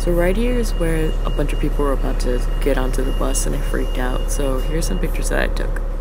So right here is where a bunch of people were about to get onto the bus and I freaked out. So here's some pictures that I took.